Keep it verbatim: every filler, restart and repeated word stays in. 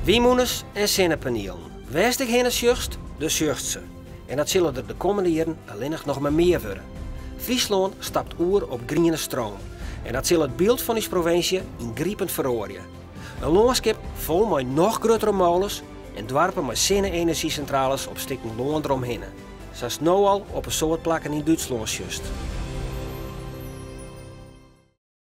Wiemoeners en zonnepanelen. West ik heen zucht, de zucht ze. En dat zullen er de komende jaren alleen nog maar meer worden. Friesland stapt oer op groene stroom. En dat zal het beeld van deze provincie ingrijpend verrooien. Een landschap vol met nog grotere molens en dorpen met zonne-energiecentrales op stikken land eromheen. Zoals nu al op een soort plekken in Duitsland just.